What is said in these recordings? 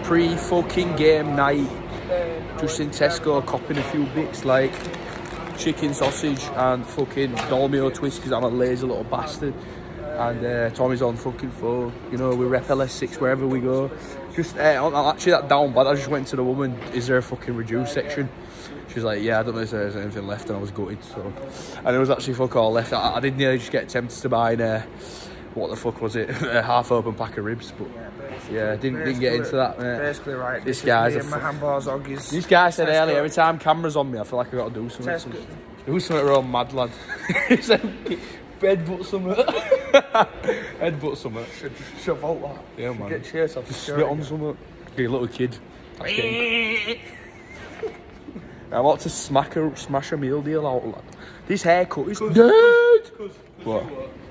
pre-fucking game night. Just in Tesco, copping a few bits like chicken sausage and fucking Dolmio twist because I'm a lazy little bastard. And Tommy's on fucking phone. You know, we rep LS6 wherever we go. Just, actually that down bad, I just went to the woman, is there a fucking reduced section? She was like, yeah, I don't know if there's anything left, and I was gutted, so. And there was actually fuck all left. I did nearly just get tempted to buy what the fuck was it? A half open pack of ribs, but yeah, didn't get into that, mate. Basically, right, this guy's my handballs oggies. This guy said earlier, every time camera's on me, I feel like I gotta do something. Do something wrong, mad lad. He said, headbutt something. Headbutt something. Shove out that. Yeah, man. Get cheers off the just spit on something. You're a little kid. I want to smash a meal deal out, lad. This haircut is dead. What?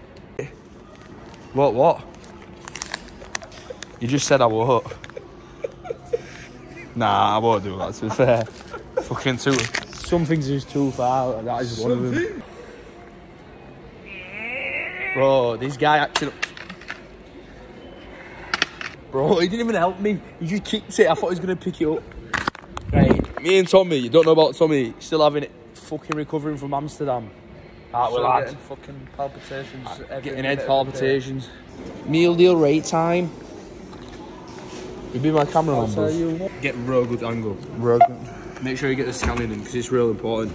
What? You just said I won't. Nah, I won't do that, to be fair. Fucking too. Some things is too far, that is one of them. Bro, this guy acting up. Bro, he didn't even help me. He just kicked it. I thought he was going to pick it up. Right, me and Tommy, you don't know about Tommy, still having it fucking recovering from Amsterdam. Right, well, lad. Getting fucking palpitations. Getting head palpitations. Meal deal rate time. You'll be my cameraman, bro. Get real good angle. Real good. Make sure you get the scanning in because it's real important.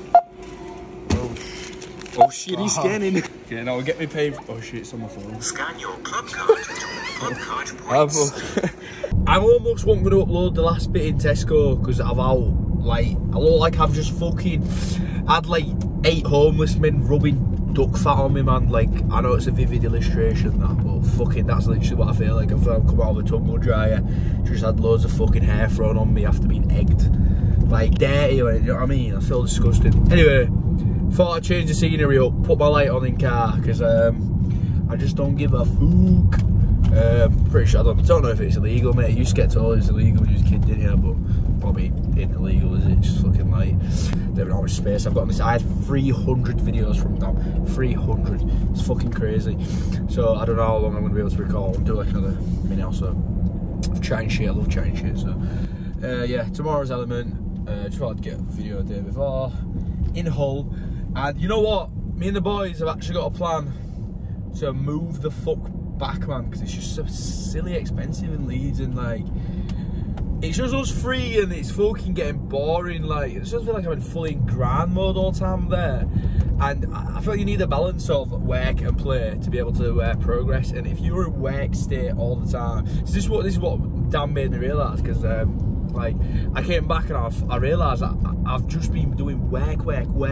Oh shit, he's scanning. Okay, now get me paid. Oh shit, it's on my phone. Scan your club card to club card points. I'm almost going to upload the last bit in Tesco because I've I look like I've just fucking had like 8 homeless men rubbing duck fat on me, man. Like, I know it's a vivid illustration, that, but fucking that's literally what I feel like. I've come out of a tumble dryer, just had loads of fucking hair thrown on me after being egged. Like, dirty, you know what I mean? I feel disgusting. Anyway, thought I'd change the scenery up, put my light on in car, because I just don't give a fuck. Pretty sure, I don't know if it's illegal, mate. You used to get told it's illegal when you was a kid, didn't you? But probably ain't illegal, is it? Just fucking like, don't know how much space I've got on this. I had 300 videos from now. 300. It's fucking crazy. So I don't know how long I'm going to be able to record. I'll do like another minute or so of chatting shit. I love chatting shit. So yeah, tomorrow's element. Just thought I'd get a video a day before in Hull. And you know what? Me and the boys have actually got a plan to move the fuck back, man, because it's just so silly expensive in Leeds, and like it's just us three and it's fucking getting boring. Like, it just feel like I'm in full in grind mode all the time there, and I feel like you need a balance of work and play to be able to progress. And if you're in work state all the time, so this is what Dan made me realise, because like I came back and I realised that I've just been doing work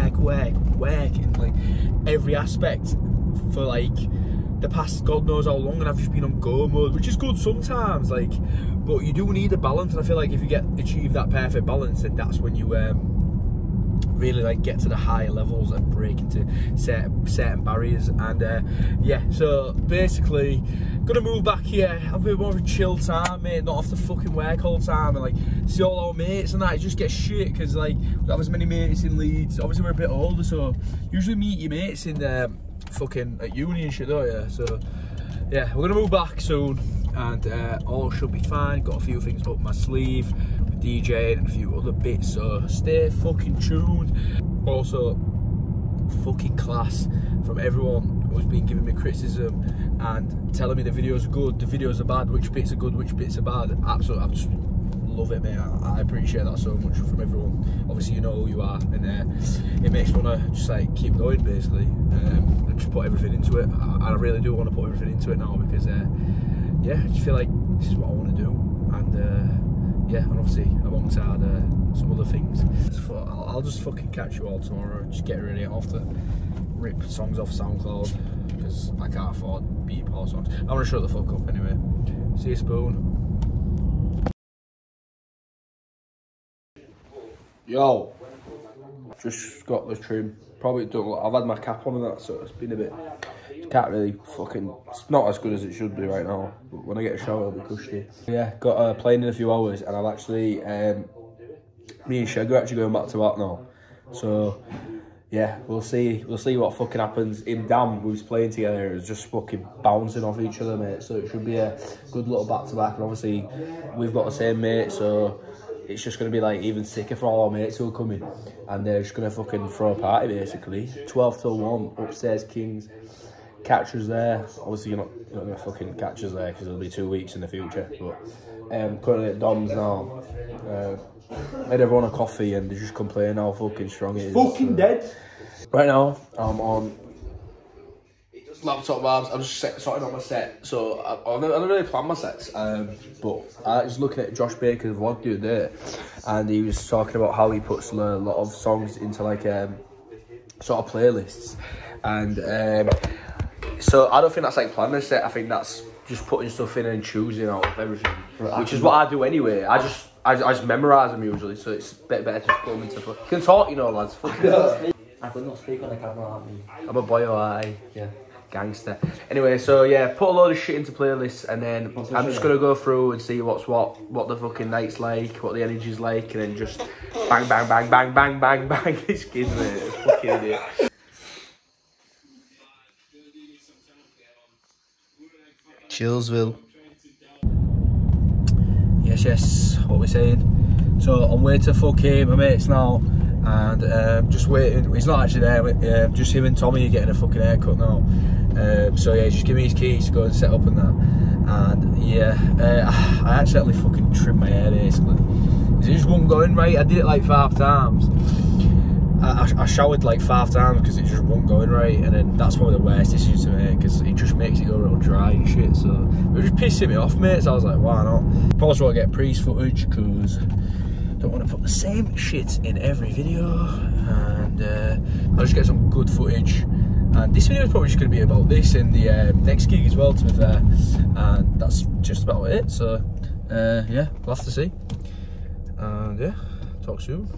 in like every aspect for like the past God knows how long, and I've just been on go mode, which is good sometimes, like, but you do need a balance. And I feel like if you achieve that perfect balance, then that's when you really like get to the higher levels and break into certain barriers. And yeah, so basically gonna move back here, have a bit more of a chill time, mate, not have to fucking work all the time, and like see all our mates and that. It just gets shit because like we don't have as many mates in Leeds. Obviously we're a bit older, so usually meet your mates in fucking at uni and shit, don't you? So yeah, we're gonna move back soon, and all should be fine. Got a few things up my sleeve with DJing and a few other bits, so stay fucking tuned. Also, fucking class from everyone who's been giving me criticism and telling me the videos are good, the videos are bad, which bits are good, which bits are bad. Absolutely, I just love it, mate. I appreciate that so much from everyone. Obviously, you know who you are, and it makes me want to just like keep going, basically, and just put everything into it. I really do want to put everything into it now, because yeah, I just feel like this is what I want to do, and yeah, and obviously alongside some other things. I'll just fucking catch you all tomorrow. Just get ready. I'll have to rip songs off SoundCloud because I can't afford beat Paul songs. I'm gonna shut the fuck up anyway. See you, Spoon. Yo, just got the trim. Probably don't. I've had my cap on and that, so it's been a bit. Can't really fucking. It's not as good as it should be right now. But when I get a shower, it'll be cushy. Yeah, got playing in a few hours, and I've actually me and Sheg are actually going back to that now. So yeah, we'll see what fucking happens. Him, Dan, who's playing together, is just fucking bouncing off each other, mate. So it should be a good little back-to-back. And obviously, we've got the same mate, so it's just going to be like even sicker for all our mates who are coming. And they're just going to fucking throw a party, basically. 12 till 1, upstairs Kings. Catch us there. Obviously, you're not going to fucking catch us there because it'll be 2 weeks in the future. But currently at Dom's now. Made everyone a coffee and they just complain how fucking strong it is. Fucking dead. Right now, I'm on laptop vibes. I'm just sorting out my set. So I don't really plan my sets, but I was looking at Josh Baker's vlog the other day, and he was talking about how he puts a lot of songs into like sort of playlists, and so I don't think that's like planning a set. I think that's just putting stuff in and choosing out of everything, which is what I do anyway. I just memorise them usually, so it's better to put them into. You can talk, you know, lads. I could not speak on the camera, aren't we? I'm a boy, alright. Yeah. Gangster. Anyway, so yeah, put a load of shit into playlists, and then I'm just gonna go through and see what the fucking night's like, what the energy's like, and then just bang, bang, bang, bang, bang, bang, bang. This kid, mate, it's fucking idiot. Chillsville. Yes, what we're saying. So I'm waiting to fuck my mates now, and just waiting. He's not actually there. Just him and Tommy are getting a fucking haircut now. So yeah, just give me his keys to go and set up and that. And yeah, I accidentally fucking trimmed my hair basically. It just wasn't going right. I did it like 5 times. I showered like 5 times because it just wasn't going right, and then that's probably the worst decision to make because it just makes it go real dry and shit. So it was just pissing me off, mate. So I was like, why not? Probably want to get pre footage because I don't want to put the same shit in every video, and I'll just get some good footage. And this video is probably just going to be about this and the next gig as well, to be fair. And that's just about it. So yeah, we'll have to see. And yeah, talk soon.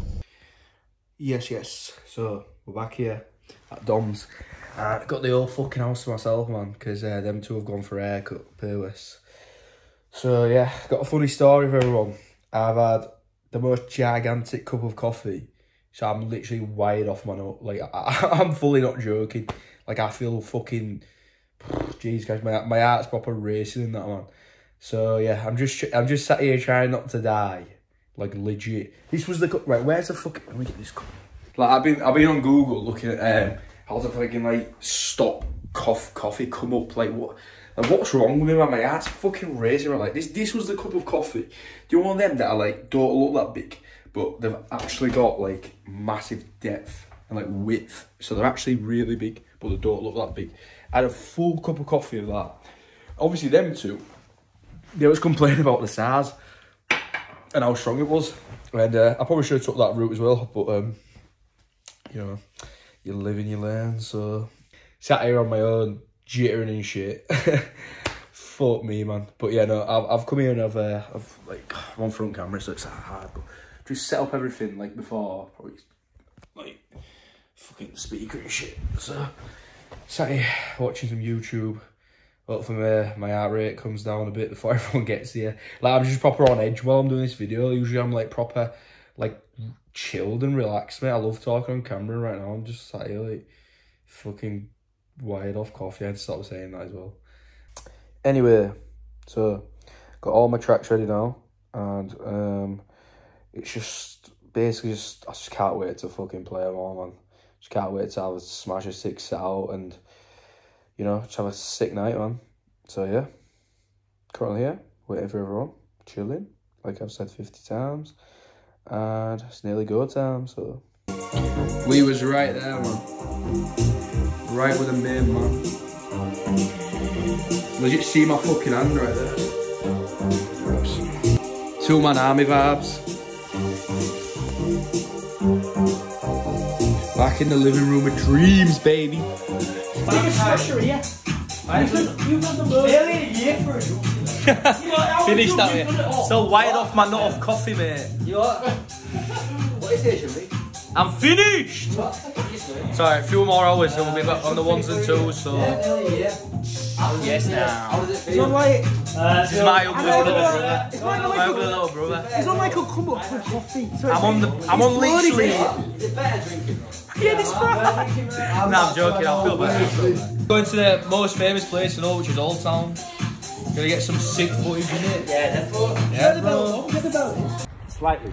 Yes. So we're back here at Dom's. I've got the whole fucking house to myself, man, because them two have gone for a haircut, Payless. So yeah, got a funny story for everyone. I've had the most gigantic cup of coffee, so I'm literally wired off my nut. Like I'm fully not joking. Like I feel fucking, jeez guys, my heart's proper racing in that, man. So yeah, I'm just sat here trying not to die. Like legit. This was the cup. Right, where's the fucking? Let me get this cup. Like I've been on Google looking at how to fucking like stop coffee come up. Like what's wrong with me, man? My heart's fucking racing. Like this was the cup of coffee. Do you want them that are like don't look that big, but they've actually got like massive depth and like width, so they're actually really big, but they don't look that big. I had a full cup of coffee of that. Obviously, them two, they was complaining about the size and how strong it was, and I probably should have took that route as well, but you know, you live and you learn. So sat here on my own, jittering and shit. Fuck me, man. But yeah, no, I've come here and I've like, I'm on front camera, so it's hard, but just set up everything like before, probably like fucking speaker and shit. So sat here watching some YouTube. Hopefully my heart rate comes down a bit before everyone gets here. Like I'm just proper on edge while I'm doing this video. Usually I'm like proper like chilled and relaxed, mate. I love talking on camera. Right now I'm just sat here like fucking wired off coffee. I had to stop saying that as well. Anyway, so got all my tracks ready now, and it's just basically just I just can't wait to fucking play them all, man. Just can't wait to have a Smasher 6 set out and, you know, just have a sick night, man. So yeah, currently here, waiting for everyone, chilling, like I've said 50 times, and it's nearly go time, so. We was right there, man. Right with the main man. Legit see my fucking hand right there. 2-man army vibes. Back in the living room of dreams, baby. Finish that way. So wired off my nut of coffee, mate. What is it, Shabby? I'm finished! Sorry, a few more hours and we'll be back on the 1s and 2s, so... Yes, now. It's not like... This is my ugly little brother. It's not My ugly little brother. It's not like he'll come up with coffee. So I'm on literally... Yeah, this Friday. Nah, I'm joking, I'll feel better. Going to the most famous place in all, which is Old Town. Gonna get some sick footage in it. Yeah, definitely. Yeah, bro. Slightly.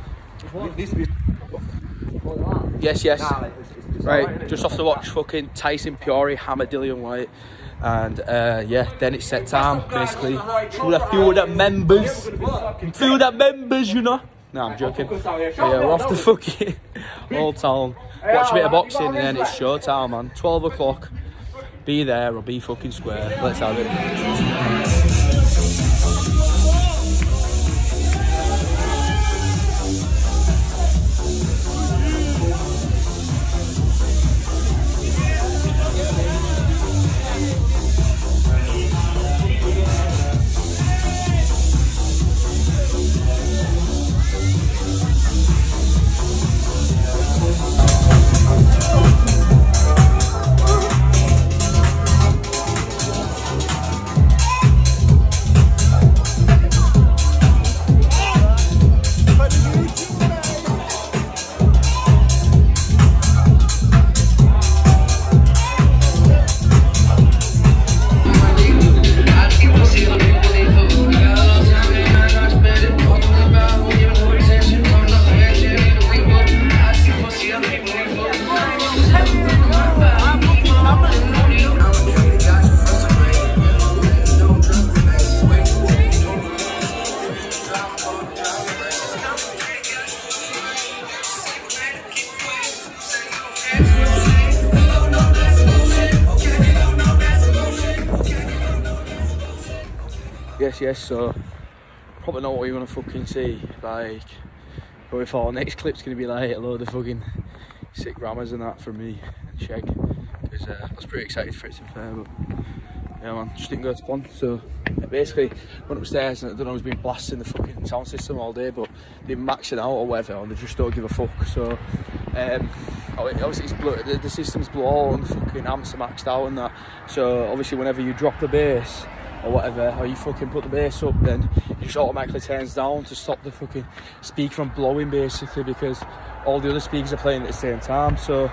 Yes, yes. Right, just off to watch fucking Tyson Fury hammer Dillian White. And yeah, then it's set time, basically. With a few of the members. You know. No, I'm joking. Yeah, we're off to fucking Old Town. Watch a bit of boxing and then it's showtime, man. 12 o'clock. Be there or be fucking square. Let's have it. Yes, so probably not what you want to fucking see. Like, but we thought next clip's gonna be like a load of fucking sick rammers and that from me and Sheg, because I was pretty excited for it to be fair, but yeah man, just didn't go to plan. So yeah, basically went upstairs and I don't know, I was been blasting the fucking sound system all day, but they're maxing out or whatever and they just don't give a fuck. So obviously the systems blow all and the fucking amps are maxed out and that, so obviously whenever you drop the bass or whatever, or you fucking put the bass up, then it just automatically turns down to stop the fucking speaker from blowing, basically, because all the other speakers are playing at the same time. So,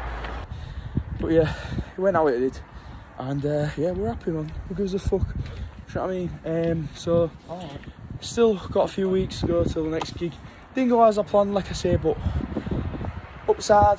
but yeah, it went how it did, and yeah, we're happy, man. Who gives a fuck? Do you know what I mean? So, still got a few weeks to go till the next gig. Didn't go as I planned, like I say, but upside,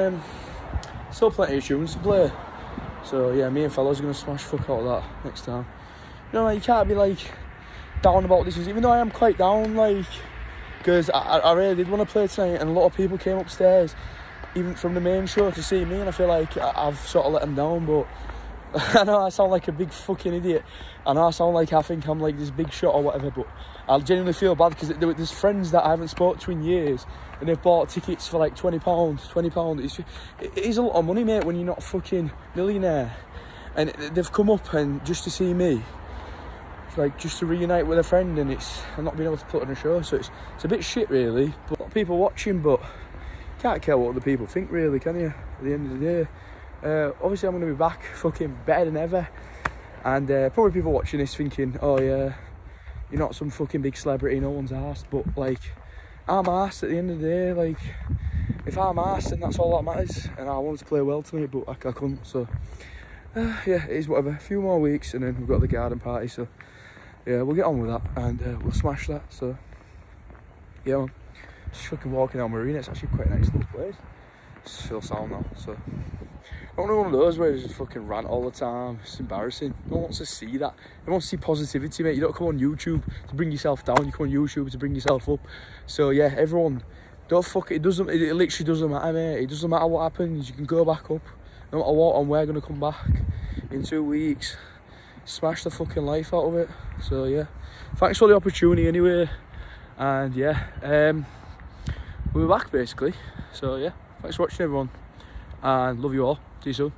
still plenty of tunes to play. So yeah, me and fellas are gonna smash fuck out of that next time. You know, like, you can't be like down about this, even though I am quite down, like, because I really did want to play tonight, and a lot of people came upstairs, even from the main show, to see me, and I feel like I've sort of let them down. But I know I sound like a big fucking idiot. I know I sound like I think I'm like this big shot or whatever, but I genuinely feel bad because there's friends that I haven't spoke to in years, and they've bought tickets for like £20. It is a lot of money, mate, when you're not a fucking millionaire. And they've come up and just to see me, like just to reunite with a friend, and I'm not being able to put on a show, so it's a bit shit really. But a lot of people watching, but can't care what other people think really, can you? At the end of the day, obviously I'm going to be back fucking better than ever, and probably people watching this thinking, oh yeah, you're not some fucking big celebrity, no one's arsed, but like, I'm arsed at the end of the day. Like, if I'm arsed, then that's all that matters, and I wanted to play well tonight, but I couldn't, so yeah, it is whatever. A few more weeks and then we've got the garden party, so yeah, we'll get on with that, and we'll smash that. So yeah, man, just fucking walking down Marina. It's actually quite a nice little place. Just feel sound now, so I don't know, one of those where you just fucking rant all the time. It's embarrassing. No one wants to see that. Everyone wants to see positivity, mate. You don't come on YouTube to bring yourself down, you come on YouTube to bring yourself up. So yeah, everyone, don't fuck it. It literally doesn't matter, mate. It doesn't matter what happens, you can go back up no matter what, and we're gonna come back in 2 weeks, smash the fucking life out of it. So yeah, thanks for the opportunity anyway, and yeah, we'll be back basically. So yeah, thanks for watching everyone, and love you all. See you soon.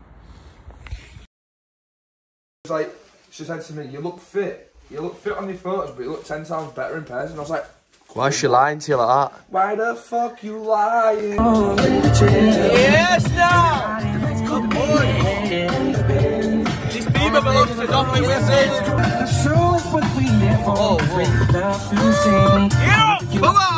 It's like, she said to me, you look fit on your photos, but you look 10 times better in person. I was like, Why is she lying to you like that? Why the fuck you lying? Yes, now! Good boy! This beaver belongs to Dominic Wilson. Oh, whoa. Yeah! Come on!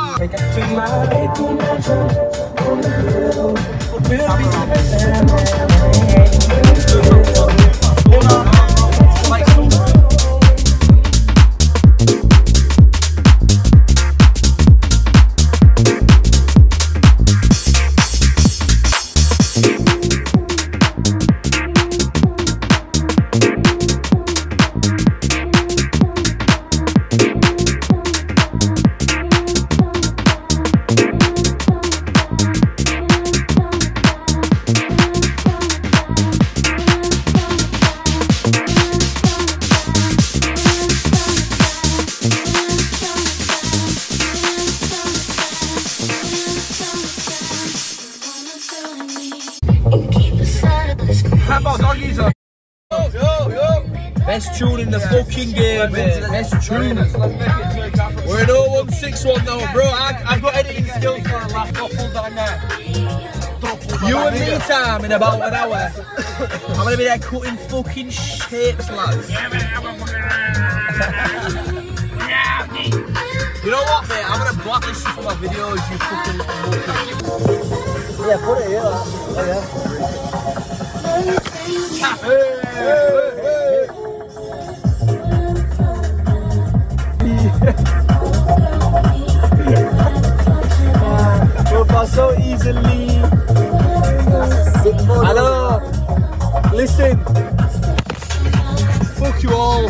How about doggies? Yo. Best tune in the fucking game, mate. Best tune. We're in 0161 now, bro. I've got editing skills for a last couple down there. You and me time in about an hour. I'm gonna be there cutting fucking shapes, lads. You know what, mate? I'm gonna blacklist you for my videos, you fucking little monkey. Yeah, put it here. Oh, yeah. So easily. I know. Listen. Fuck you all.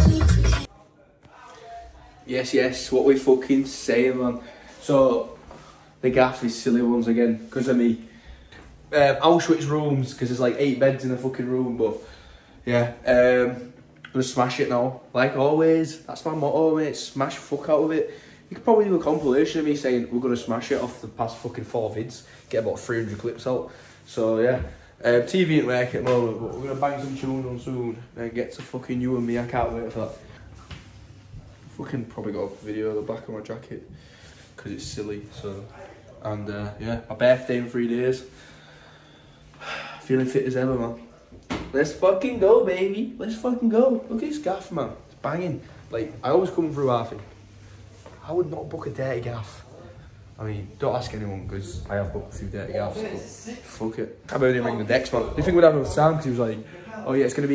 Yes, what we fucking saying, man. So, the gaff is silly ones again, because of me. Auschwitz rooms, because there's like 8 beds in the fucking room, but yeah, gonna smash it now. Like always, that's my motto, mate. Smash fuck out of it. You could probably do a compilation of me saying we're gonna smash it off the past fucking 4 vids, get about 300 clips out. So yeah, TV ain't working at the moment, but we're gonna bang some tunes on soon and get to fucking you and me. I can't wait for that. Fucking probably got a video of the back of my jacket because it's silly. So, and yeah, my birthday in 3 days. Feeling fit as ever, man. Let's fucking go, baby. Let's fucking go. Look at this gaff, man. It's banging. Like, I always come through half it. I would not book a dirty gaff. I mean, don't ask anyone, because I have booked a few dirty gaffs. Fuck it. I better didn't ring the decks, man. Do you think we'd have enough time? Because he was like, oh yeah, it's going to be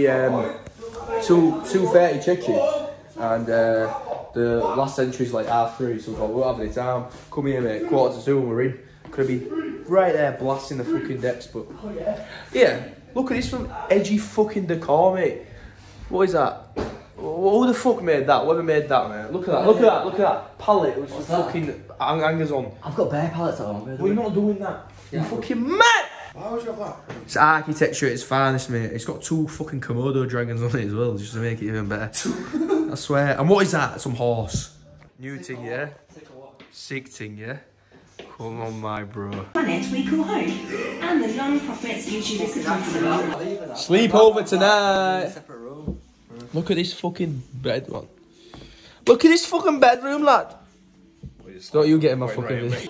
2:30 chicken. And the last entry's like 3:30, so we thought, we'll have any time. Come here, mate. 1:45 and we're in. Could be right there blasting the fucking decks, but yeah, look at this from edgy fucking decor, mate. What is that? Who the fuck made that? Whoever made that, mate? Look at that, look at that, look at that palette with fucking hangers on. I've got bare palettes at home. Well, you're not doing that. Yeah. You fucking mad! Why would you have that? It's architecture at its finest, mate. It's got 2 fucking Komodo dragons on it as well, just to make it even better. I swear. And what is that? Some horse. New thing, yeah? Sick thing, yeah? Come on, my bro. Planet we call home, and the non-profit YouTubers that Sleep over tonight. Look at this fucking bed, man. Look at this fucking bedroom, lad. Don't you get in my fucking bed.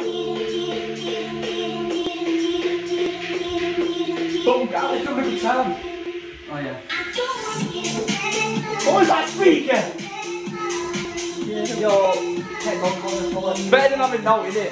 Boom, garlic, come every time. Oh yeah. What was that speaker? Yo, take on colour full of. Better than having no in it.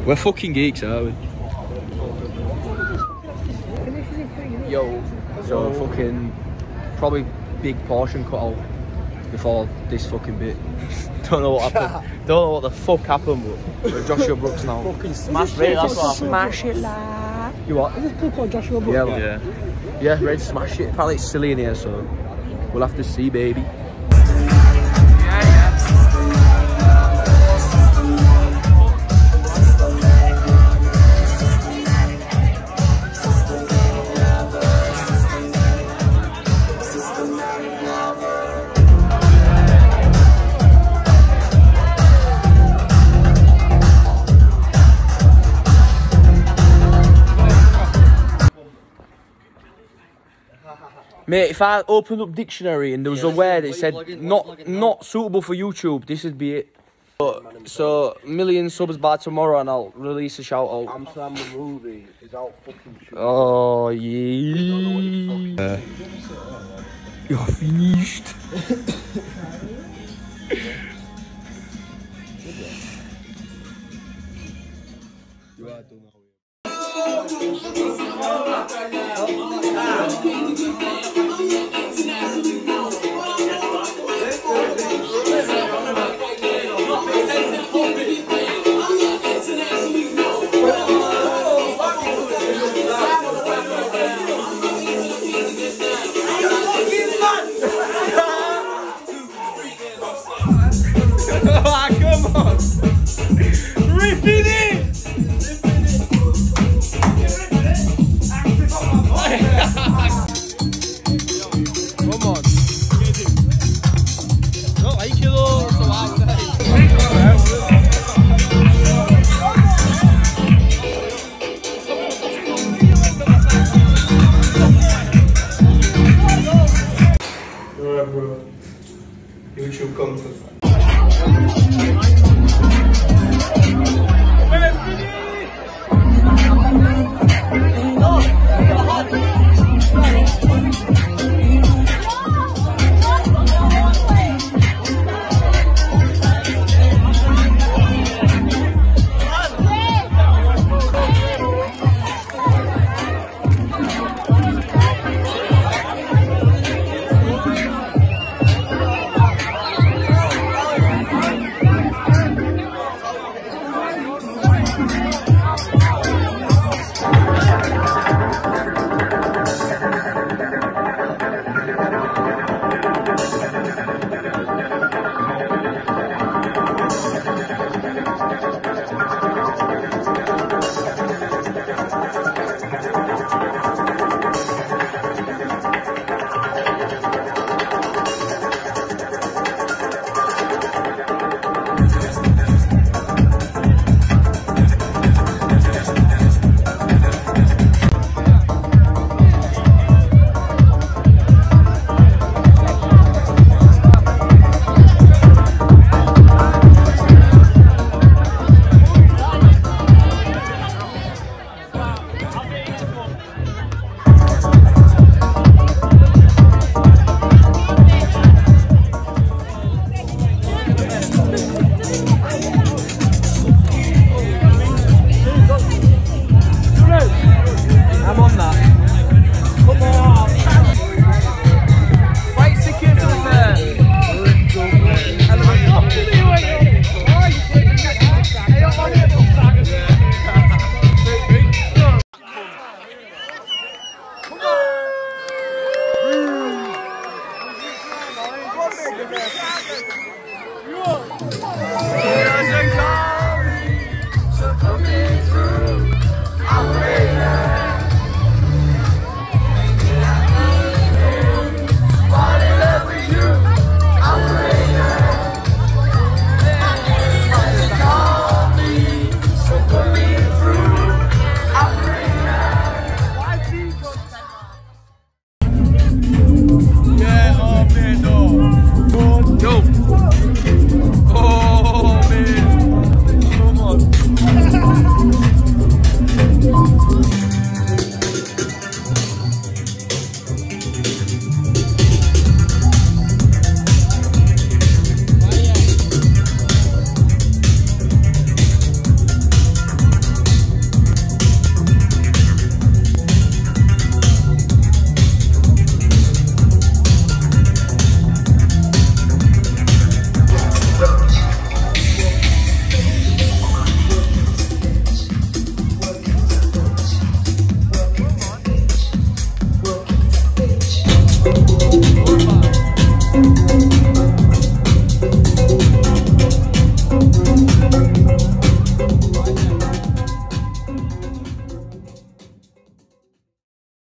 We're fucking geeks, aren't we? Yo, so fucking probably big portion cut out before this fucking bit. Don't know what happened. Don't know what the fuck happened, but we're Joshua Brooks now. Fucking smash it. That's what happened. Smash it, lad. You what? Is this people called Joshua Brooks? Yeah, man. Yeah, ready to smash it. Apparently it's silly in here, so we'll have to see, baby. Mate, if I opened up dictionary and there was a word that said not suitable for YouTube, this would be it. So million subs by tomorrow and I'll release a shout out. Amsterdam the movie is out fucking shit. Oh yeah. You're finished. You are done.